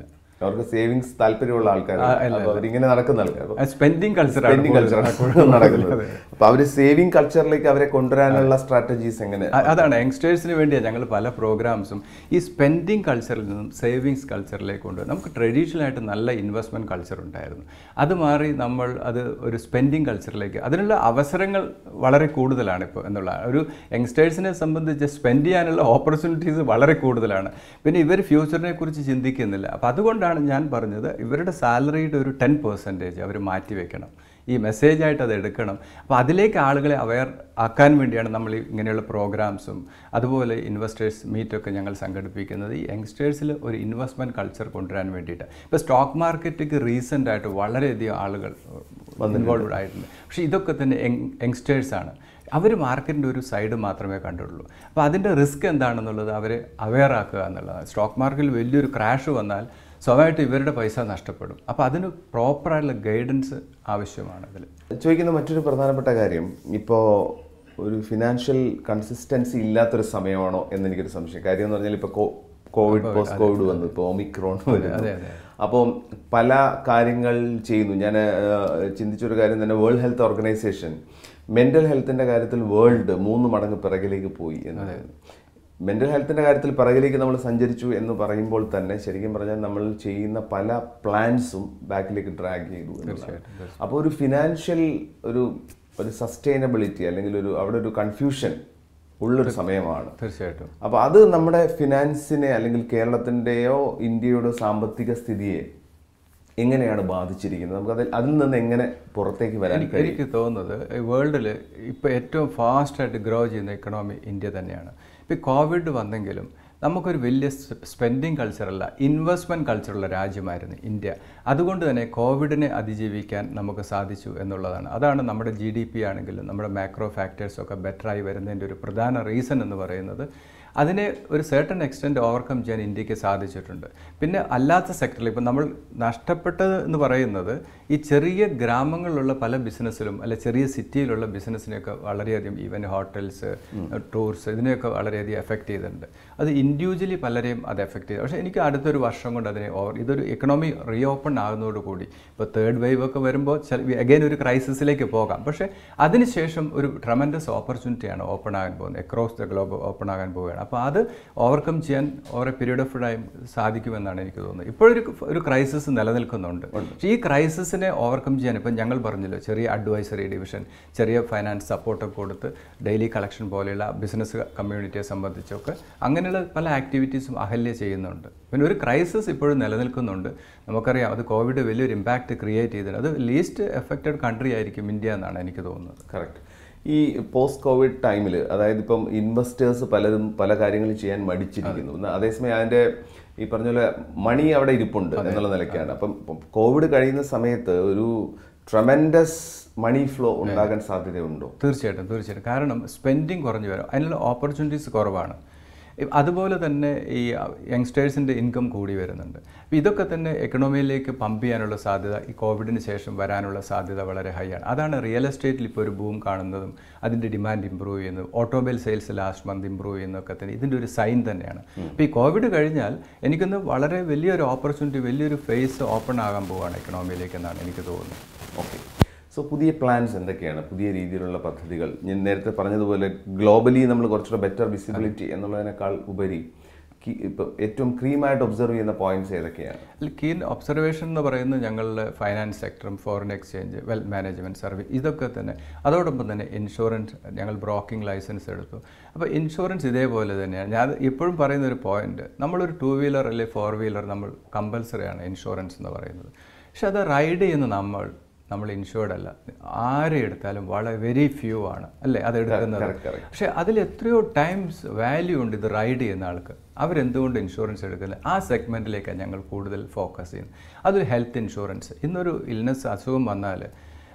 അവർക്ക് സേവിങ്സ് താല്പര്യമുള്ള ആൾക്കാരാണ്, അവരിങ്ങനെ നടക്കുന്ന ആൾക്കാർ, സ്പെൻഡിങ് കൾച്ചർ സ്പെൻഡിങ് കൾച്ചറാണ് നടക്കുന്നത്. അപ്പോൾ അവർ സേവിങ് കൾച്ചറിലേക്ക് അവരെ കൊണ്ടുവരാനുള്ള സ്ട്രാറ്റജീസ് എങ്ങനെ? അതാണ് യങ്സ്റ്റേഴ്സിന് വേണ്ടിയാണ് ഞങ്ങൾ പല പ്രോഗ്രാംസും ഈ സ്പെൻഡിങ് കൾച്ചറിൽ നിന്നും സേവിങ്സ് കൾച്ചറിലേക്ക് കൊണ്ടുവരും. നമുക്ക് ട്രഡീഷണൽ ആയിട്ട് നല്ല ഇൻവെസ്റ്റ്മെൻറ്റ് കൾച്ചർ ഉണ്ടായിരുന്നു, അത് മാറി നമ്മൾ അത് ഒരു സ്പെൻഡിങ് കൾച്ചറിലേക്ക്, അതിനുള്ള അവസരങ്ങൾ വളരെ കൂടുതലാണ് ഇപ്പോൾ എന്നുള്ള ഒരു യങ്സ്റ്റേഴ്സിനെ സംബന്ധിച്ച് സ്പെൻഡ് ചെയ്യാനുള്ള ഓപ്പർച്യൂണിറ്റീസ് വളരെ കൂടുതലാണ്. പിന്നെ ഇവർ ഫ്യൂച്ചറിനെ കുറിച്ച് ചിന്തിക്കുന്നില്ല. അപ്പോൾ അതുകൊണ്ടാണ് ഞാൻ പറഞ്ഞത് ഇവരുടെ സാലറിയുടെ ഒരു ടെൻ പെർസെൻറ്റേജ് അവർ മാറ്റി വെക്കണം, ഈ മെസ്സേജായിട്ട് അത് എടുക്കണം. അപ്പോൾ അതിലേക്ക് ആളുകളെ അവെയർ ആക്കാൻ വേണ്ടിയാണ് നമ്മൾ ഇങ്ങനെയുള്ള പ്രോഗ്രാംസും അതുപോലെ ഇൻവെസ്റ്റേഴ്സ് മീറ്റൊക്കെ ഞങ്ങൾ സംഘടിപ്പിക്കുന്നത്, ഈ യങ്സ്റ്റേഴ്സിൽ ഒരു ഇൻവെസ്റ്റ്മെൻറ്റ് കൾച്ചർ കൊണ്ടുവരാൻ വേണ്ടിയിട്ട്. ഇപ്പോൾ സ്റ്റോക്ക് മാർക്കറ്റിലേക്ക് റീസെൻ്റ് ആയിട്ട് വളരെയധികം ആളുകൾ ഇൻവോൾവ്ഡ് ആയിട്ടുണ്ട്. പക്ഷേ ഇതൊക്കെ തന്നെ യങ് യങ്സ്റ്റേഴ്സാണ്. അവർ മാർക്കറ്റിൻ്റെ ഒരു സൈഡ് മാത്രമേ കണ്ടുള്ളൂ. അപ്പോൾ അതിൻ്റെ റിസ്ക് എന്താണെന്നുള്ളത് അവരെ അവെയർ ആക്കുക എന്നുള്ളതാണ്. സ്റ്റോക്ക് മാർക്കറ്റിൽ വലിയൊരു ക്രാഷ് വന്നാൽ സ്വാഭാവികമായിട്ട് ഇവരുടെ പൈസ നഷ്ടപ്പെടും. അപ്പോൾ അതിന് പ്രോപ്പറായിട്ടുള്ള ഗൈഡൻസ് ആവശ്യമാണ്. അതിൽ ചോദിക്കുന്ന മറ്റൊരു പ്രധാനപ്പെട്ട കാര്യം, ഇപ്പോൾ ഒരു ഫിനാൻഷ്യൽ കൺസിസ്റ്റൻസി ഇല്ലാത്തൊരു സമയമാണോ എന്നെനിക്കൊരു സംശയം. കാര്യം എന്ന് പറഞ്ഞാൽ ഇപ്പോൾ കോവിഡ് പോസ്റ്റ് കോവിഡ് വന്നു, ഇപ്പോൾ ഒമിക്രോൺ വരുന്നു. അപ്പോൾ പല കാര്യങ്ങൾ ചെയ്യുന്നു. ഞാൻ ചിന്തിച്ചൊരു കാര്യം തന്നെ, വേൾഡ് ഹെൽത്ത് ഓർഗനൈസേഷൻ മെൻ്റൽ ഹെൽത്തിൻ്റെ കാര്യത്തിൽ വേൾഡ് മൂന്ന് മടങ്ങ് പിറകിലേക്ക് പോയി എന്ന്. മെൻ്റൽ ഹെൽത്തിൻ്റെ കാര്യത്തിൽ പിറകിലേക്ക് നമ്മൾ സഞ്ചരിച്ചു എന്ന് പറയുമ്പോൾ തന്നെ ശരിക്കും പറഞ്ഞാൽ നമ്മൾ ചെയ്യുന്ന പല പ്ലാൻസും ബാക്കിലേക്ക് ഡ്രാഗ് ചെയ്തു എന്നുള്ളതാണ്. അപ്പോൾ ഒരു ഫിനാൻഷ്യൽ ഒരു ഒരു സസ്റ്റൈനബിലിറ്റി അല്ലെങ്കിൽ ഒരു അവിടെ ഒരു കൺഫ്യൂഷൻ ഉള്ളൊരു സമയമാണ് തീർച്ചയായിട്ടും. അപ്പോൾ അത് നമ്മുടെ ഫിനാൻസിനെ അല്ലെങ്കിൽ കേരളത്തിൻ്റെയോ ഇന്ത്യയുടെ സാമ്പത്തിക സ്ഥിതിയെ എങ്ങനെയാണ് ബാധിച്ചിരിക്കുന്നത്? നമുക്ക് അതിൽ അതിൽ നിന്ന് എങ്ങനെ പുറത്തേക്ക് വരാൻ കഴിയും? എനിക്ക് തോന്നുന്നത് വേൾഡിൽ ഇപ്പോൾ ഏറ്റവും ഫാസ്റ്റായിട്ട് ഗ്രോ ചെയ്യുന്ന എക്കണോമി ഇന്ത്യ തന്നെയാണ്. ഇപ്പോൾ കോവിഡ് വന്നെങ്കിലും നമുക്കൊരു വലിയ സ്പെൻഡിങ് കൾച്ചറല്ല, ഇൻവെസ്റ്റ്മെൻറ്റ് കൾച്ചറുള്ള രാജ്യമായിരുന്നു ഇന്ത്യ. അതുകൊണ്ട് തന്നെ കോവിഡിനെ അതിജീവിക്കാൻ നമുക്ക് സാധിച്ചു എന്നുള്ളതാണ്. അതാണ് നമ്മുടെ ജി ഡി പി ആണെങ്കിലും നമ്മുടെ മാക്രോ ഫാക്ടേഴ്സൊക്കെ ബെറ്ററായി വരുന്നതിൻ്റെ ഒരു പ്രധാന റീസൺ എന്ന് പറയുന്നത്. അതിനെ ഒരു സർട്ടൺ എക്സ്റ്റെൻറ്റ് ഓവർകം ചെയ്യാൻ ഇന്ത്യക്ക് സാധിച്ചിട്ടുണ്ട്. പിന്നെ അല്ലാത്ത സെക്ടറിൽ ഇപ്പോൾ നമ്മൾ നഷ്ടപ്പെട്ടത് എന്ന് പറയുന്നത് ഈ ചെറിയ ഗ്രാമങ്ങളിലുള്ള പല ബിസിനസ്സിലും അല്ല ചെറിയ സിറ്റിയിലുള്ള ബിസിനസ്സിനെയൊക്കെ വളരെയധികം, ഈവൻ ഹോട്ടൽസ്, ടൂർസ്, ഇതിനെയൊക്കെ വളരെയധികം എഫക്റ്റ് ചെയ്തിട്ടുണ്ട്. അത് ഇൻഡിവിജ്വലി പലരെയും അത് എഫക്റ്റ് ചെയ്തു. പക്ഷേ എനിക്ക് അടുത്തൊരു വർഷം കൊണ്ട് അതിനെ ഓവർ ഇതൊരു എക്കണോമി റീ ഓപ്പൺ ആകുന്നതോടുകൂടി ഇപ്പോൾ തേർഡ് വേവ് ഒക്കെ വരുമ്പോൾ അഗൈൻ ഒരു ക്രൈസിസിലേക്ക് പോകാം. പക്ഷേ അതിനുശേഷം ഒരു ട്രമൻഡസ് ഓപ്പർച്യൂണിറ്റിയാണ് ഓപ്പൺ ആകാൻ പോകുന്നത്, അക്രോസ് ദ ഗ്ലോബ് ഓപ്പൺ ആകാൻ പോവുകയാണ്. അപ്പോൾ അത് ഓവർകം ചെയ്യാൻ over a period of time സാധിക്കുമെന്നാണ് എനിക്ക് തോന്നുന്നത്. ഇപ്പോഴൊരു ഒരു ക്രൈസിസ് നിലനിൽക്കുന്നുണ്ട്. പക്ഷേ ഈ ക്രൈസിസിനെ ഓവർകം ചെയ്യാൻ ഇപ്പം ഞങ്ങൾ പറഞ്ഞല്ലോ, ചെറിയ അഡ്വൈസറി ഡിവിഷൻ, ചെറിയ ഫൈനാൻസ് സപ്പോർട്ടൊക്കെ കൊടുത്ത് ഡെയിലി കളക്ഷൻ പോലെയുള്ള ബിസിനസ് കമ്മ്യൂണിറ്റിയെ സംബന്ധിച്ചൊക്കെ അങ്ങനെയുള്ള പല ആക്ടിവിറ്റീസും അഹല്യ ചെയ്യുന്നുണ്ട്. പിന്നെ ഒരു ക്രൈസിസ് ഇപ്പോഴും നിലനിൽക്കുന്നുണ്ട്. നമുക്കറിയാം അത് കോവിഡ് വലിയൊരു ഇമ്പാക്റ്റ് ക്രിയേറ്റ് ചെയ്തിട്ടുണ്ട്. അത് ലീസ്റ്റ് എഫക്റ്റഡ് കൺട്രി ആയിരിക്കും ഇന്ത്യ എന്നാണ് എനിക്ക് തോന്നുന്നത്. കറക്റ്റ്. ഈ പോസ്റ്റ് കോവിഡ് ടൈമിൽ അതായത് ഇപ്പം ഇൻവെസ്റ്റേഴ്സ് പലരും പല കാര്യങ്ങളും ചെയ്യാൻ മടിച്ചിരിക്കുന്നു. അതേസമയം അതിൻ്റെ ഈ പറഞ്ഞ പോലെ മണി അവിടെ ഇരിപ്പുണ്ട് എന്നുള്ള നിലയ്ക്കാണ്. അപ്പം കോവിഡ് കഴിയുന്ന സമയത്ത് ഒരു ട്രമെൻഡസ് മണി ഫ്ലോ ഉണ്ടാകാൻ സാധ്യതയുണ്ടോ? തീർച്ചയായിട്ടും തീർച്ചയായിട്ടും. കാരണം സ്പെൻഡിങ് കുറഞ്ഞു വരും, അതിനുള്ള ഓപ്പർച്യൂണിറ്റീസ് കുറവാണ്. അതുപോലെ തന്നെ ഈ യങ്സ്റ്റേഴ്സിൻ്റെ ഇൻകം കൂടി വരുന്നുണ്ട്. അപ്പോൾ ഇതൊക്കെ തന്നെ എക്കണോമിയിലേക്ക് പമ്പ് ചെയ്യാനുള്ള സാധ്യത ഈ കോവിഡിന് ശേഷം വരാനുള്ള സാധ്യത വളരെ ഹൈ ആണ്. അതാണ് റിയൽ എസ്റ്റേറ്റിൽ ഇപ്പോൾ ഒരു ബൂം കാണുന്നതും അതിൻ്റെ ഡിമാൻഡ് ഇമ്പ്രൂവ് ചെയ്യുന്നതും automobile sales last month improve ചെയ്യുന്നതൊക്കെ തന്നെ ഇതിൻ്റെ ഒരു സൈൻ തന്നെയാണ്. അപ്പോൾ ഈ കോവിഡ് കഴിഞ്ഞാൽ എനിക്കൊന്ന് വളരെ വലിയൊരു ഓപ്പർച്യൂണിറ്റി, വലിയൊരു ഫേസ് ഓപ്പൺ ആകാൻ പോവുകയാണ് എക്കണോമിയിലേക്ക് എന്നാണ് എനിക്ക് തോന്നുന്നത്. ഓക്കെ. സോ പുതിയ പ്ലാൻസ് എന്തൊക്കെയാണ്, പുതിയ രീതിയിലുള്ള പദ്ധതികൾ? ഞാൻ നേരത്തെ പറഞ്ഞതുപോലെ ഗ്ലോബലി നമ്മൾ കുറച്ചുകൂടെ ബെറ്റർ വിസിബിലിറ്റി എന്നുള്ളതിനേക്കാൾ ഉപരി ഇപ്പോൾ ഏറ്റവും ക്രീമായിട്ട് ഒബ്സർവ് ചെയ്യുന്ന പോയിന്റ്സ് ഏതൊക്കെയാണ്? കീൻ ഒബ്സർവേഷൻ എന്ന് പറയുന്നത് ഞങ്ങളുടെ ഫൈനാൻസ് സെക്ടറും foreign exchange, wealth management service, ഇതൊക്കെ തന്നെ. അതോടൊപ്പം തന്നെ ഇൻഷുറൻസ്, ഞങ്ങൾ ബ്രോക്കിംഗ് ലൈസൻസ് എടുത്തു. അപ്പോൾ ഇൻഷുറൻസ് ഇതേപോലെ തന്നെയാണ്. ഞാൻ എപ്പോഴും പറയുന്ന ഒരു പോയിന്റ്, നമ്മളൊരു ടു വീലർ അല്ലെങ്കിൽ ഫോർ വീലർ നമ്മൾ കമ്പൽസറി ആണ് ഇൻഷുറൻസ് എന്ന് പറയുന്നത്. പക്ഷെ അത് റൈഡ് ചെയ്യുന്ന നമ്മൾ നമ്മൾ ഇൻഷുർഡ് അല്ല. ആരെ എടുത്താലും വളരെ വെരി ഫ്യൂ ആണ് അല്ലേ അത് എടുക്കുന്നത്. പക്ഷേ അതിൽ എത്രയോ ടൈംസ് വാല്യൂ ഉണ്ട് ഇത് റൈഡ് ചെയ്യുന്ന ആൾക്ക്. അവരെന്തുകൊണ്ട് ഇൻഷുറൻസ് എടുക്കുന്നത്? ആ സെഗ്മെൻറ്റിലേക്കാണ് ഞങ്ങൾ കൂടുതൽ ഫോക്കസ് ചെയ്യുന്നത്. അതൊരു ഹെൽത്ത് ഇൻഷുറൻസ്. ഇന്നൊരു ഇൽനെസ് അസുഖം വന്നാൽ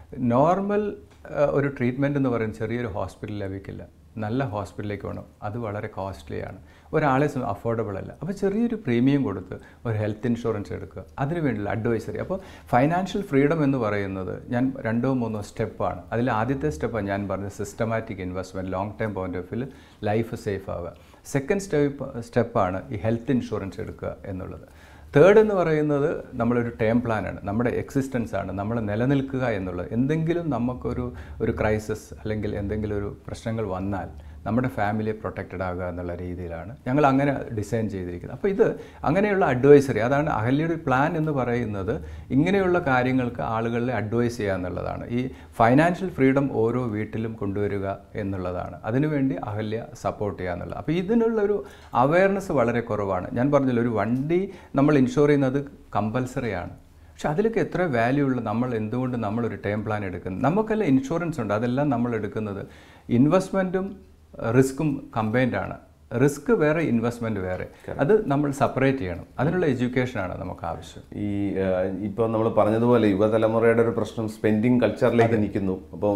നോർമൽ ഒരു ട്രീറ്റ്മെൻറ്റ് എന്ന് പറയുന്നത് ചെറിയൊരു ഹോസ്പിറ്റലിൽ ലഭിക്കില്ല. നല്ല ഹോസ്പിറ്റലിലേക്ക് വേണം. അത് വളരെ കോസ്റ്റ്ലിയാണ്, ഒരാളെ അഫോർഡബിൾ അല്ല. അപ്പോൾ ചെറിയൊരു പ്രീമിയം കൊടുത്ത് ഒരു ഹെൽത്ത് ഇൻഷുറൻസ് എടുക്കുക, അതിന് വേണ്ടിയുള്ള അഡ്വൈസറി. അപ്പോൾ ഫൈനാൻഷ്യൽ ഫ്രീഡം എന്ന് പറയുന്നത് ഞാൻ രണ്ടോ മൂന്നോ സ്റ്റെപ്പാണ്. അതിൽ ആദ്യത്തെ സ്റ്റെപ്പാണ് ഞാൻ പറഞ്ഞത് systematic investment, long time point of view life safe ആവുക. സെക്കൻഡ് സ്റ്റെപ്പ് സ്റ്റെപ്പാണ് ഈ ഹെൽത്ത് ഇൻഷുറൻസ് എടുക്കുക എന്നുള്ളത്. തേർഡ് എന്ന് പറയുന്നത് നമ്മളൊരു ടേം പ്ലാനാണ്, നമ്മുടെ എക്സിസ്റ്റൻസ് ആണ്, നമ്മൾ നിലനിൽക്കുക എന്നുള്ളത്. എന്തെങ്കിലും നമുക്കൊരു ഒരു ക്രൈസിസ് അല്ലെങ്കിൽ എന്തെങ്കിലും ഒരു പ്രശ്നങ്ങൾ വന്നാൽ നമ്മുടെ ഫാമിലിയെ പ്രൊട്ടക്റ്റഡ് ആകുക എന്നുള്ള രീതിയിലാണ് ഞങ്ങൾ അങ്ങനെ ഡിസൈൻ ചെയ്തിരിക്കുന്നത്. അപ്പോൾ ഇത് അങ്ങനെയുള്ള അഡ്വൈസറി, അതാണ് അഹല്യയുടെ പ്ലാൻ എന്ന് പറയുന്നത്. ഇങ്ങനെയുള്ള കാര്യങ്ങൾക്ക് ആളുകളെ അഡ്വൈസ് ചെയ്യുക എന്നുള്ളതാണ്. ഈ ഫൈനാൻഷ്യൽ ഫ്രീഡം ഓരോ വീട്ടിലും കൊണ്ടുവരിക എന്നുള്ളതാണ്. അതിനുവേണ്ടി അഹല്യ സപ്പോർട്ട് ചെയ്യുക എന്നുള്ളത്. അപ്പോൾ ഇതിനുള്ളൊരു അവയർനെസ് വളരെ കുറവാണ്. ഞാൻ പറഞ്ഞല്ലോ, ഒരു വണ്ടി നമ്മൾ ഇൻഷുർ ചെയ്യുന്നത് കമ്പൽസറിയാണ്. പക്ഷെ അതിലൊക്കെ എത്ര വാല്യൂ ഉള്ള നമ്മൾ എന്തുകൊണ്ട് നമ്മളൊരു ടേം പ്ലാൻ എടുക്കുന്നത്? നമുക്കെല്ലാം ഇൻഷുറൻസ് ഉണ്ട്, അതെല്ലാം നമ്മൾ എടുക്കുന്നത്. ഇൻവെസ്റ്റ്മെൻറ്റും റിസ്ക്കും കമ്പൈൻഡ് ആണ്. റിസ്ക് വേറെ, ഇൻവെസ്റ്റ്മെൻറ്റ് വേറെ. അത് നമ്മൾ സെപ്പറേറ്റ് ചെയ്യണം. അതിനുള്ള എഡ്യൂക്കേഷനാണ് നമുക്ക് ആവശ്യം. ഈ ഇപ്പോൾ നമ്മൾ പറഞ്ഞതുപോലെ യുവതലമുറയുടെ ഒരു പ്രശ്നം സ്പെൻഡിങ് കൾച്ചറിലേക്ക് നിൽക്കുന്നു. അപ്പോൾ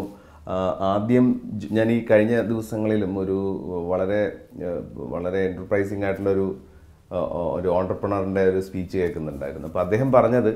ആദ്യം ഞാൻ ഈ കഴിഞ്ഞ ദിവസങ്ങളിലും ഒരു വളരെ വളരെ എൻ്റർപ്രൈസിങ് ആയിട്ടുള്ളൊരു ഒരു ഓൺടർപ്രണറിൻ്റെ ഒരു സ്പീച്ച് കേൾക്കുന്നുണ്ടായിരുന്നു. അപ്പോൾ അദ്ദേഹം പറഞ്ഞത്,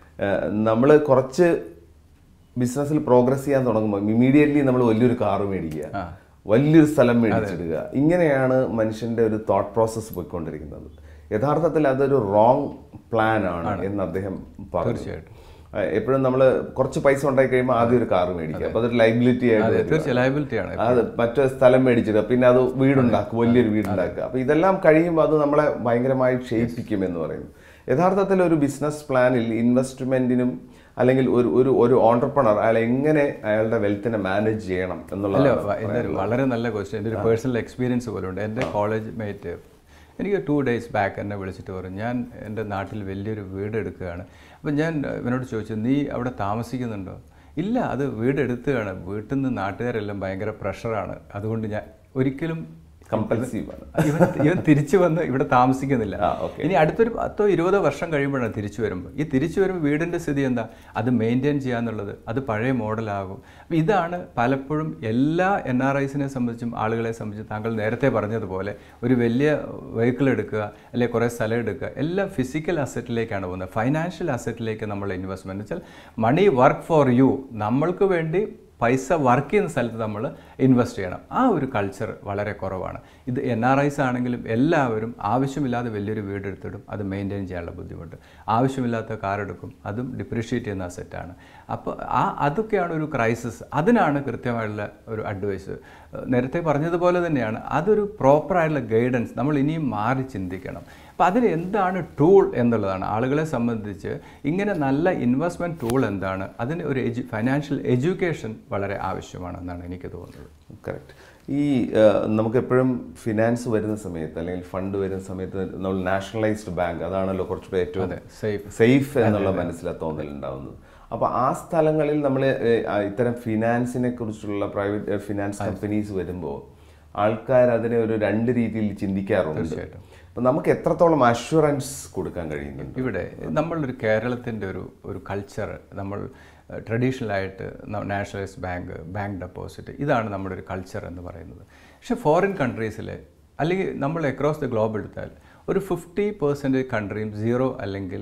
നമ്മൾ കുറച്ച് ബിസിനസ്സിൽ പ്രോഗ്രസ് ചെയ്യാൻ തുടങ്ങുമ്പോൾ ഇമ്മീഡിയറ്റ്ലി നമ്മൾ വലിയൊരു കാറ് മേടിക്കുക, വലിയൊരു സ്ഥലം മേടിച്ചിടുക, ഇങ്ങനെയാണ് മനുഷ്യൻ്റെ ഒരു തോട്ട് പ്രോസസ്സ് പോയിക്കൊണ്ടിരിക്കുന്നത്. യഥാർത്ഥത്തിൽ അതൊരു റോങ് പ്ലാൻ ആണ് എന്ന് അദ്ദേഹം പറഞ്ഞു. തീർച്ചയായിട്ടും. എപ്പോഴും നമ്മൾ കുറച്ച് പൈസ ഉണ്ടായി കഴിയുമ്പോൾ ആദ്യം ഒരു കാറ് മേടിക്കുക, അപ്പോൾ അതൊരു ലൈബിലിറ്റി ആയിട്ട് ലൈബിലിറ്റിയാണ്. അത് മറ്റൊരു സ്ഥലം മേടിച്ചിടുക, പിന്നെ അത് വീടുണ്ടാക്കുക, വലിയൊരു വീടുണ്ടാക്കുക. അപ്പോൾ ഇതെല്ലാം കഴിയുമ്പോൾ അത് നമ്മളെ ഭയങ്കരമായി ക്ഷയിപ്പിക്കും എന്ന് പറയുന്നു. യഥാർത്ഥത്തിൽ ഒരു ബിസിനസ് പ്ലാനിൽ ഇൻവെസ്റ്റ്മെന്റിനും അല്ലെങ്കിൽ ഒരു ഒരു ഒരു ഓൺടർപ്രണർ അയാൾ എങ്ങനെ അയാളുടെ വെൽത്തിനെ മാനേജ് ചെയ്യണം എന്നുള്ളത് എൻ്റെ ഒരു വളരെ നല്ല ക്വസ്റ്റ്യൻ. എൻ്റെ ഒരു പേഴ്സണൽ എക്സ്പീരിയൻസ് പോലും ഉണ്ട്. എൻ്റെ കോളേജ് മേറ്റ് എനിക്ക് ടു ഡേയ്സ് ബാക്ക് എന്നെ വിളിച്ചിട്ട് പറഞ്ഞു, ഞാൻ എൻ്റെ നാട്ടിൽ വലിയൊരു വീട് എടുക്കുകയാണ്. അപ്പം ഞാൻ ഇവനോട് ചോദിച്ചു, നീ അവിടെ താമസിക്കുന്നുണ്ടോ? ഇല്ല, അത് വീട് എടുത്തുകയാണ്. വീട്ടിൽ നിന്ന് നാട്ടുകാരെല്ലാം ഭയങ്കര പ്രഷറാണ്, അതുകൊണ്ട് ഞാൻ ഒരിക്കലും കമ്പൽസീവാണ്. ഇവൻ ഇവൻ തിരിച്ചു വന്ന് ഇവിടെ താമസിക്കുന്നില്ല. ഇനി അടുത്തൊരു പത്തോ ഇരുപതോ വർഷം കഴിയുമ്പോഴാണ് തിരിച്ചു വരുമ്പോൾ. ഈ തിരിച്ചു വരുമ്പോൾ വീടിൻ്റെ സ്ഥിതി എന്താ? അത് മെയിൻറ്റെയിൻ ചെയ്യാന്നുള്ളത്, അത് പഴയ മോഡലാകും. അപ്പോൾ ഇതാണ് പലപ്പോഴും എല്ലാ എൻ ആർ ഐസിനെ സംബന്ധിച്ചും ആളുകളെ സംബന്ധിച്ചും താങ്കൾ നേരത്തെ പറഞ്ഞതുപോലെ ഒരു വലിയ വെഹിക്കിൾ എടുക്കുക, അല്ലെങ്കിൽ കുറേ സ്ഥലം എടുക്കുക, എല്ലാം ഫിസിക്കൽ അസറ്റിലേക്കാണ് പോകുന്നത്. ഫൈനാൻഷ്യൽ അസറ്റിലേക്ക് നമ്മൾ ഇൻവെസ്റ്റ്മെൻറ്റ് വെച്ചാൽ മണി വർക്ക് ഫോർ യു, നമ്മൾക്ക് വേണ്ടി പൈസ വർക്ക് ചെയ്യുന്ന സ്ഥലത്ത് നമ്മൾ ഇൻവെസ്റ്റ് ചെയ്യണം. ആ ഒരു കൾച്ചർ വളരെ കുറവാണ്. ഇത് എൻ ആർ ഐസ് ആണെങ്കിലും എല്ലാവരും ആവശ്യമില്ലാതെ വലിയൊരു വീടെടുത്തിടും, അത് മെയിൻറ്റെയിൻ ചെയ്യാനുള്ള ബുദ്ധിമുട്ട്. ആവശ്യമില്ലാത്ത കാർ എടുക്കും, അതും ഡിപ്രീഷിയേറ്റ് ചെയ്യുന്ന അസറ്റാണ്. അപ്പോൾ ആ അതൊക്കെയാണ് ഒരു ക്രൈസിസ്. അതിനാണ് കൃത്യമായിട്ടുള്ള ഒരു അഡ്വൈസ്. നേരത്തെ പറഞ്ഞതുപോലെ തന്നെയാണ്, അതൊരു പ്രോപ്പറായിട്ടുള്ള ഗൈഡൻസ് നമ്മൾ ഇനിയും മാറി ചിന്തിക്കണം. അപ്പോൾ അതിന് എന്താണ് ടൂൾ എന്നുള്ളതാണ് ആളുകളെ സംബന്ധിച്ച്. ഇങ്ങനെ നല്ല ഇൻവെസ്റ്റ്മെൻറ്റ് ടൂൾ എന്താണ്, അതിന് ഒരു എജു ഫൈനാൻഷ്യൽ എഡ്യൂക്കേഷൻ വളരെ ആവശ്യമാണെന്നാണ് എനിക്ക് തോന്നുന്നത്. കറക്റ്റ്. ഈ നമുക്കെപ്പോഴും ഫിനാൻസ് വരുന്ന സമയത്ത് അല്ലെങ്കിൽ ഫണ്ട് വരുന്ന സമയത്ത് നമ്മൾ നാഷണലൈസ്ഡ് ബാങ്ക്, അതാണല്ലോ കുറച്ചുകൂടെ ഏറ്റവും സേഫ് സേഫ് എന്നുള്ള മനസ്സിലാ തോന്നലുണ്ടാവുന്നത്. അപ്പോൾ ആ സ്ഥലങ്ങളിൽ നമ്മൾ ഇത്തരം ഫിനാൻസിനെ കുറിച്ചുള്ള പ്രൈവറ്റ് ഫിനാൻസ് കമ്പനീസ് വരുമ്പോൾ ആൾക്കാർ അതിനെ ഒരു രണ്ട് രീതിയിൽ ചിന്തിക്കാറുണ്ട്. തീർച്ചയായിട്ടും. അപ്പം നമുക്ക് എത്രത്തോളം അഷ്വറൻസ് കൊടുക്കാൻ കഴിയുന്നുണ്ട്? ഇവിടെ നമ്മളൊരു കേരളത്തിൻ്റെ ഒരു ഒരു കൾച്ചർ, നമ്മൾ ട്രഡീഷണലായിട്ട് നാഷണലൈസ്ഡ് ബാങ്ക്, ബാങ്ക് ഡെപ്പോസിറ്റ്, ഇതാണ് നമ്മുടെ ഒരു കൾച്ചർ എന്ന് പറയുന്നത്. പക്ഷേ ഫോറിൻ കൺട്രീസിൽ അല്ലെങ്കിൽ നമ്മൾ അക്രോസ് ദ ഗ്ലോബ് എടുത്താൽ ഒരു ഫിഫ്റ്റി പെർസെൻറ്റേജ് കൺട്രിയും സീറോ അല്ലെങ്കിൽ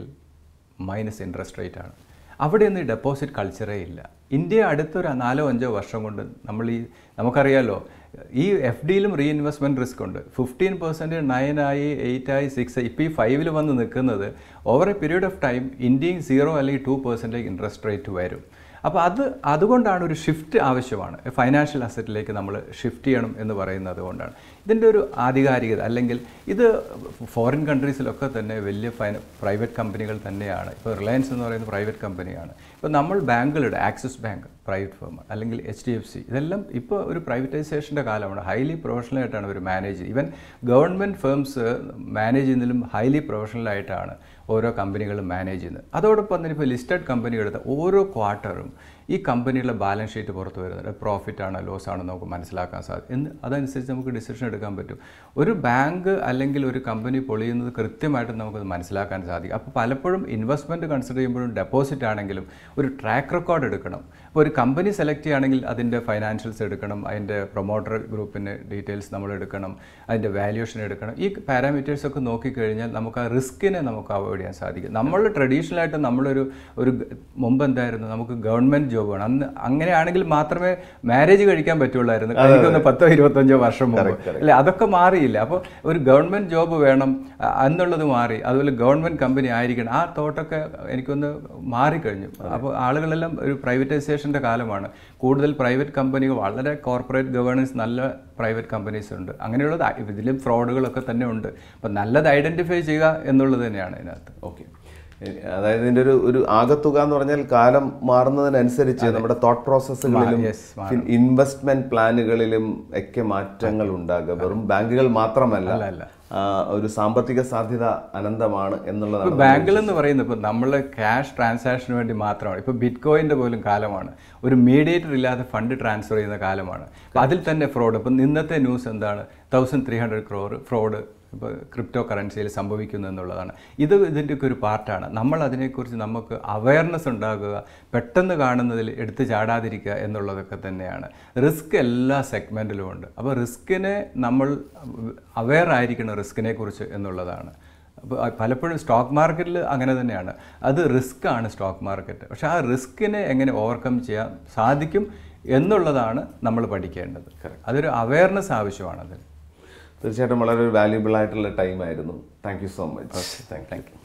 മൈനസ് ഇൻട്രസ്റ്റ് റേറ്റ് ആണ്. അവിടെയൊന്നും ഈ ഡെപ്പോസിറ്റ് കൾച്ചറേ ഇല്ല. ഇന്ത്യ അടുത്തൊരു നാലോ അഞ്ചോ വർഷം കൊണ്ട് നമ്മൾ ഈ നമുക്കറിയാമല്ലോ, ഈ എഫ് ഡിയിലും റീ ഇൻവെസ്റ്റ്മെൻറ്റ് റിസ്ക് ഉണ്ട്. ഫിഫ്റ്റീൻ പെർസെൻറ്റ് നയനായി എയ്റ്റായി സിക്സ് ഇപ്പോൾ ഈ ഫൈവിൽ വന്ന് നിൽക്കുന്നത് over a period of time ഇന്ത്യയും സീറോ അല്ലെങ്കിൽ ടു പെർസെൻറ്റേജ് ഇൻട്രസ്റ്റ് റേറ്റ് വരും. അപ്പോൾ അത് അതുകൊണ്ടാണ് ഒരു ഷിഫ്റ്റ് ആവശ്യമാണ്. ഫൈനാൻഷ്യൽ അസറ്റിലേക്ക് നമ്മൾ ഷിഫ്റ്റ് ചെയ്യണം എന്ന് പറയുന്നത് കൊണ്ടാണ്. ഇതിൻ്റെ ഒരു ആധികാരികത, അല്ലെങ്കിൽ ഇത് ഫോറിൻ കൺട്രീസിലൊക്കെ തന്നെ വലിയ ഫൈന പ്രൈവറ്റ് കമ്പനികൾ തന്നെയാണ്. ഇപ്പോൾ റിലയൻസ് എന്ന് പറയുന്നത് പ്രൈവറ്റ് കമ്പനിയാണ്. ഇപ്പോൾ നമ്മൾ ബാങ്കുകളുടെ ആക്സിസ് ബാങ്ക് പ്രൈവറ്റ് ഫേം, അല്ലെങ്കിൽ എച്ച് ഡി എഫ് സി, ഇതെല്ലാം ഇപ്പോൾ ഒരു പ്രൈവറ്റൈസേഷൻ്റെ കാലമാണ്. ഹൈലി പ്രൊഫഷണലായിട്ടാണ് അവർ മാനേജ് ചെയ്യുന്നത്. ഈവൻ ഗവൺമെൻറ് ഫേംസ് മാനേജ് ചെയ്യുന്നതിലും ഹൈലി പ്രൊഫഷണലായിട്ടാണ് ഓരോ കമ്പനികളും മാനേജ് ചെയ്യുന്നത്. അതോടൊപ്പം തന്നെ ഇപ്പോൾ ലിസ്റ്റഡ് കമ്പനി എടുത്ത ഓരോ ക്വാർട്ടറും ഈ കമ്പനിയുടെ ബാലൻസ് ഷീറ്റ് പുറത്ത് വരുന്നുണ്ട്. പ്രോഫിറ്റ് ആണോ ലോസ് ആണോ നമുക്ക് മനസ്സിലാക്കാൻ സാധിക്കും. എന്ന് അതനുസരിച്ച് നമുക്ക് ഡിസിഷൻ എടുക്കാൻ പറ്റും. ഒരു ബാങ്ക് അല്ലെങ്കിൽ ഒരു കമ്പനി പൊളിയുന്നത് കൃത്യമായിട്ട് നമുക്കത് മനസ്സിലാക്കാൻ സാധിക്കും. അപ്പോൾ പലപ്പോഴും ഇൻവെസ്റ്റ്മെൻറ്റ് കൺസിഡർ ചെയ്യുമ്പോഴും ഡെപ്പോസിറ്റ് ആണെങ്കിലും ഒരു ട്രാക്ക് റെക്കോർഡ് എടുക്കണം. അപ്പോൾ ഒരു കമ്പനി സെലക്ട് ചെയ്യുകയാണെങ്കിൽ അതിൻ്റെ ഫൈനാൻഷ്യൽസ് എടുക്കണം, അതിൻ്റെ പ്രൊമോട്ടർ ഗ്രൂപ്പിൻ്റെ ഡീറ്റെയിൽസ് നമ്മൾ എടുക്കണം, അതിൻ്റെ വാല്യൂഷൻ എടുക്കണം. ഈ പാരാമീറ്റേഴ്സൊക്കെ നോക്കിക്കഴിഞ്ഞാൽ നമുക്ക് ആ റിസ്കിനെ നമുക്ക് അവോയ്ഡ് ചെയ്യാൻ സാധിക്കും. നമ്മൾ ട്രഡീഷണലായിട്ട് നമ്മളൊരു ഒരു മുമ്പ് എന്തായിരുന്നു, നമുക്ക് ഗവൺമെൻറ് ജോബ് വേണം. അന്ന് അങ്ങനെയാണെങ്കിൽ മാത്രമേ മാരേജ് കഴിക്കാൻ പറ്റുള്ളായിരുന്നു. എനിക്കൊന്ന് പത്തോ ഇരുപത്തഞ്ചോ വർഷം മുമ്പ് അല്ലെ, അതൊക്കെ മാറിയില്ല. അപ്പോൾ ഒരു ഗവൺമെൻറ് ജോബ് വേണം എന്നുള്ളത് മാറി. അതുപോലെ ഗവൺമെൻറ് കമ്പനി ആയിരിക്കണം, ആ തോട്ടൊക്കെ എനിക്കൊന്ന് മാറിക്കഴിഞ്ഞു. അപ്പോൾ ആളുകളെല്ലാം ഒരു പ്രൈവറ്റൈസേഷൻ്റെ കാലമാണ്. കൂടുതൽ പ്രൈവറ്റ് കമ്പനികൾ, വളരെ കോർപ്പറേറ്റ് ഗവേണൻസ്, നല്ല പ്രൈവറ്റ് കമ്പനീസ് ഉണ്ട്. അങ്ങനെയുള്ളത് ഇതിലും ഫ്രോഡുകളൊക്കെ തന്നെ ഉണ്ട്. അപ്പം നല്ലത് ഐഡൻറ്റിഫൈ ചെയ്യുക എന്നുള്ളത് തന്നെയാണ് ഇതിനകത്ത്. ഓക്കെ, അതായത് ഇതിൻ്റെ ഒരു ഒരു ആകത്തുക എന്ന് പറഞ്ഞാൽ കാലം മാറുന്നതിനനുസരിച്ച് നമ്മുടെ തോട്ട് പ്രോസസ്സുകളിലും ഇൻവെസ്റ്റ്മെന്റ് പ്ലാനുകളിലും ഒക്കെ മാറ്റങ്ങൾ ഉണ്ടാകുക. വെറും ബാങ്കുകൾ മാത്രമല്ല, ഒരു സാമ്പത്തിക സാധ്യത അനന്തമാണ് എന്നുള്ളതാണ്. ബാങ്കുകൾ എന്ന് പറയുന്നത് ഇപ്പോൾ നമ്മൾ ക്യാഷ് ട്രാൻസാക്ഷന് വേണ്ടി മാത്രമാണ്. ഇപ്പോൾ ബിറ്റ് കോയിൻ്റെ പോലും കാലമാണ്. ഒരു മീഡിയേറ്റർ ഇല്ലാതെ ഫണ്ട് ട്രാൻസ്ഫർ ചെയ്യുന്ന കാലമാണ്. അതിൽ തന്നെ ഫ്രോഡ്. ഇപ്പം ഇന്നത്തെ ന്യൂസ് എന്താണ്? Thousand three hundred crore fraud ഇപ്പോൾ ക്രിപ്റ്റോ കറൻസിയിൽ സംഭവിക്കുന്നു എന്നുള്ളതാണ്. ഇത് ഇതിൻ്റെയൊക്കെ ഒരു പാർട്ടാണ്. നമ്മൾ അതിനെക്കുറിച്ച് നമുക്ക് അവയർനെസ് ഉണ്ടാകുക, പെട്ടെന്ന് കാണുന്നതിൽ എടുത്ത് ചാടാതിരിക്കുക എന്നുള്ളതൊക്കെ തന്നെയാണ്. റിസ്ക് എല്ലാ സെഗ്മെൻറ്റിലും ഉണ്ട്. അപ്പോൾ റിസ്കിനെ നമ്മൾ അവെയർ ആയിരിക്കണം റിസ്കിനെ കുറിച്ച് എന്നുള്ളതാണ്. അപ്പോൾ പലപ്പോഴും സ്റ്റോക്ക് മാർക്കറ്റിൽ അങ്ങനെ തന്നെയാണ്. അത് റിസ്ക്കാണ് സ്റ്റോക്ക് മാർക്കറ്റ്. പക്ഷേ ആ റിസ്കിനെ എങ്ങനെ ഓവർകം ചെയ്യാൻ സാധിക്കും എന്നുള്ളതാണ് നമ്മൾ പഠിക്കേണ്ടത്. അതൊരു അവെയർനെസ് ആവശ്യമാണത്. തീർച്ചയായിട്ടും വളരെ ഒരു വാല്യുബിൾ ആയിട്ടുള്ള ടൈം ആയിരുന്നു. Thank you so much. Thank U.